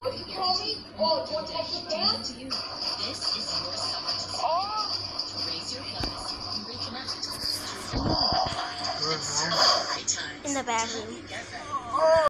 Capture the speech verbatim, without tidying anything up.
You call me? Oh, do you want to extra pants? To you. This is your summer to oh. Raise your glass and reconnect. To renew, find, and celebrate great times. In the bathroom.